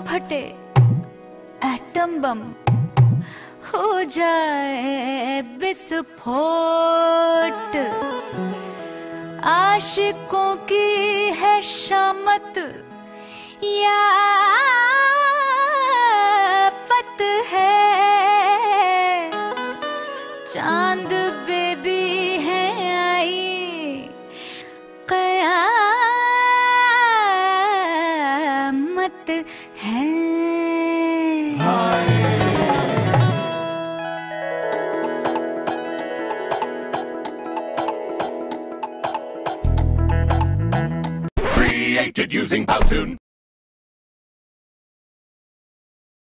फटे atom bomb, हो जाए विस्फोट। आशिकों की है शामत या फत है, चांद बेबी है आई कयामत है। Created using Powtoon.